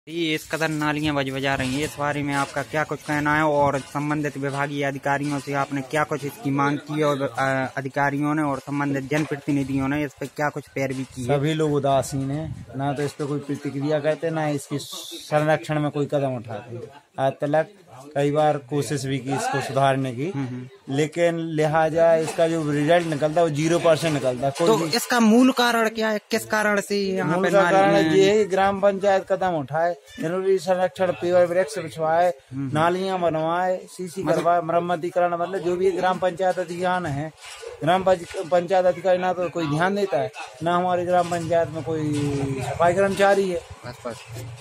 ये इस कदर नालियां बजा रही हैं, इस बारे में आपका क्या कुछ कहना है और संबंधित विभागीय अधिकारियों से आपने क्या कुछ इसकी मांग की और अधिकारियों ने और संबंधित जनप्रतिनिधियों ने इस पर क्या कुछ पैरवी की है? सभी लोग उदासीन है, ना तो इस पर कोई प्रतिक्रिया करते, ना इसके संरक्षण में कोई कदम उठाते। आज तक कई बार कोशिश भी की इसको सुधारने की, लेकिन लिहाजा इसका जो रिजल्ट निकलता है वो 0% निकलता है। तो इसका मूल कारण क्या है, किस कारण से यहाँ पे कारण ये है ग्राम पंचायत कदम उठाए, जरूरी संरक्षण, पेवर वृक्ष बिछवाए, नालियां बनवाए, सीसी करवाए, मरम्मतीकरण, मतलब जो भी ग्राम पंचायत अधिकारी है, ग्राम पंचायत अधिकारी ना तो कोई ध्यान देता है, ना हमारे ग्राम पंचायत में कोई सफाई कर्मचारी है।